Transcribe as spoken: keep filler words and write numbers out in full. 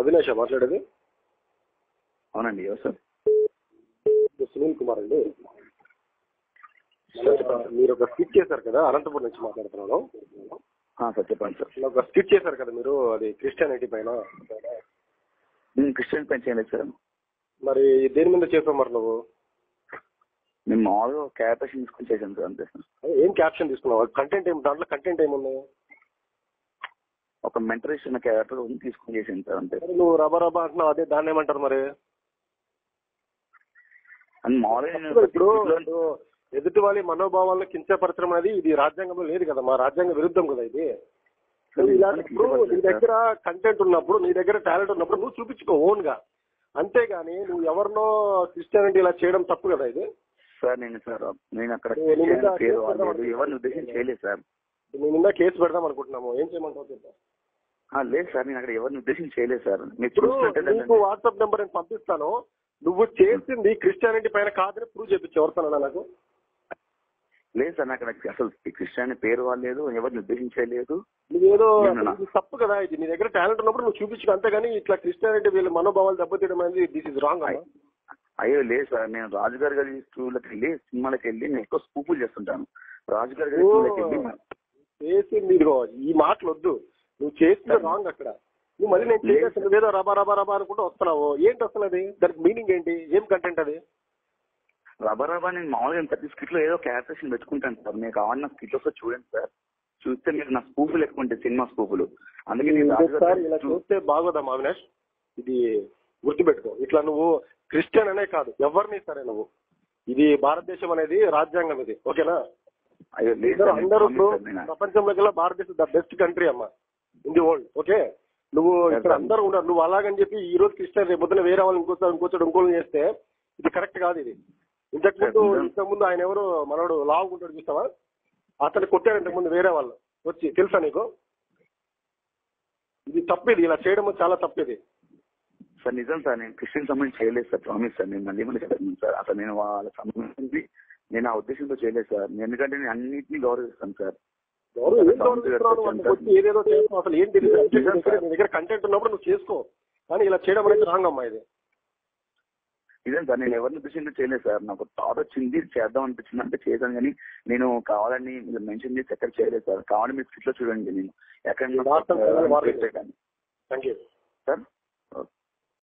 అవినాష్ మాట్లాడేది? అవునండి, ఎవరు సార్? సునీల్ కుమార్ అండి. మీరు ఒక స్కిట్ చేశారు కదా, అనంతపురం నుంచి మాట్లాడుతున్నాను. సార్ చెప్పండి సార్. ఒక స్కిట్ చేశారు కదా మీరు, అది క్రిస్టియానిటీ పైన. క్రిస్టియన్ పైన చేయలేదు సార్. మరి దేని మీద చేసావు మరి నువ్వు? మేము మామూలుగా క్యారెక్టరేషన్ తీసుకొని చేశాను సార్, అంతే సార్. ఏం క్యాప్షన్ తీసుకున్నావు? కంటెంట్ ఏమి, దాంట్లో కంటెంట్ ఏముంది? ఒక మెంటరిస్ట్ ఉన్న క్యారెక్టర్ తీసుకొని చేశాను సార్, అంతే. నువ్వు రబా రబా అంటున్నావు, అదే దాన్ని ఏమంటారు మరి? అని మామూలుగా ఇప్పుడు ఎదుటి వాళ్ళ మనోభావాలను కించపరచడం అనేది ఇది రాజ్యాంగంలో లేదు కదా, మా రాజ్యాంగ విరుద్ధం కదా ఇది. ఇలాంటప్పుడు నీ దగ్గర కంటెంట్ ఉన్నప్పుడు, నీ దగ్గర టాలెంట్ ఉన్నప్పుడు నువ్వు చూపించుకో ఓన్ గా, అంతేగాని నువ్వు ఎవరినో క్రిస్టియానిటీ ఇలా చేయడం తప్పు కదా ఇది. సార్ నేను సార్ నేను అక్కడ ఎవరిని ఉద్దేశించి చేయలేదు సార్. నేను నిన్న కేసు పెడదాం అనుకుంటున్నాము, ఏం చేయమంటావు చెప్పా? లేదు సార్, నేను అక్కడ ఎవరిని ఉద్దేశించి చేయలేదు సార్. నీకు వాట్సాప్ నెంబర్ నేను పంపిస్తాను, నువ్వు చేసింది క్రిస్టియానిటీ పైన కాదని ప్రూవ్ చేయించు. ఎవరితోనా నాకు? లేదు సార్, నాకు అసలు క్రిస్టియాని పేరు వాళ్ళలేదు, ఎవరిని ఉద్దేశించలేదు. నువ్వేదో తప్పు కదా ఇది. నీ దగ్గర టాలెంట్ ఉన్నప్పుడు నువ్వు చూపించు, అంతేగాని ఇట్లా క్రిస్టియానిటీ వీళ్ళ మనోభావాలు దెబ్బతీయడం అనేది దిస్ ఇస్ రాంగ్. అయ్యో లేదు సార్, నేను రాజుగారి గారి స్కూల్కి వెళ్ళి సినిమాలకు వెళ్ళి నేను ఎక్కువ స్కూపులు చేస్తుంటాను. రాజుగారి గారి స్కూల్కి వెళ్ళి చేసింది ఇదిగో ఈ మాటలు వద్దు, నువ్వు చేసింది రాంగ్ అక్కడ. నువ్వు మళ్ళీ నేను చేయాల్సింది ఏదో రబా రబా రబా అనుకుంటూ వస్తున్నావు. ఏంటి వస్తుంది అది? దానికి మీనింగ్ ఏంటి? ఏం కంటెంట్ అది? రబా రబా నేను మామూలుగా ప్రతి స్కిట్ లో ఏదో క్యారెక్టరేషన్ పెట్టుకుంటాను సార్. మీకు కావాలన్న స్కిట్ వస్తే చూడండి సార్, చూస్తే మీరు నా స్కూపులు ఎక్కువ ఉంటాయి, సినిమా స్కూపులు. అందుకే ఇలా చూస్తే బాగోదమ్మా అవినాష్, ఇది గుర్తుపెట్టుకో. ఇట్లా నువ్వు క్రిస్టియన్ అనే కాదు, ఎవరిని సరే నువ్వు, ఇది భారతదేశం అనేది రాజ్యాంగం ఇది, ఓకేనా? అందరూ ప్రపంచంలోకి భారతదేశం ద బెస్ట్ కంట్రీ అమ్మా ఇన్ ది వరల్డ్, ఓకే? నువ్వు ఇక్కడ అందరూ ఉన్నారు, నువ్వు అలాగని చెప్పి ఈ రోజు క్రిస్టియన్ రేపు పొద్దున వేరే వాళ్ళు ఇంకోసారి ఇంకోసారి ఇంకోళ్ళు చేస్తే ఇది కరెక్ట్ కాదు. ఇది ఇంతకుముందు ఇంతకుముందు ఆయన ఎవరు మనోడు లావుకుంటాడు చూస్తావా, అతను కొట్టారు ఇంతకుముందు వేరే వాళ్ళు వచ్చి, తెలుసా నీకు? ఇది తప్పిది, ఇలా చేయడం చాలా తప్పిది సార్. నిజం సార్, నేను క్రిస్టియన్ సంబంధించి చేయలేదు సార్, ప్రామిస్ సార్. నేను మళ్ళీ మళ్ళీ చెప్తాను సార్, అసలు నేను వాళ్ళ సంబంధించి నేను ఆ ఉద్దేశంతో చేయలేదు సార్. ఎందుకంటే నేను అన్నింటినీ గౌరవిస్తాను సార్. ఏదేదో చేస్తావు, అసలు ఏం తెలియదు. నీ దగ్గర కంటెంట్ ఉన్నప్పుడు నువ్వు చేసుకో, కానీ ఇలా చేయడం అనేది రాంగ్ అమ్మా ఇది. ఇదే సార్, నేను ఎవరిని ఉద్దేశంగా చేయలేదు సార్. నాకు థాట్ వచ్చింది, చేద్దాం అనిపించింది అంటే చేశాను, కానీ నేను కావాలని మీరు మెన్షన్ చేసి ఎక్కడ చేయలేదు సార్. కావాలని మీరు స్కిట్ లో చూడండి, నేను ఎక్కడ థ్యాంక్ యూ సార్.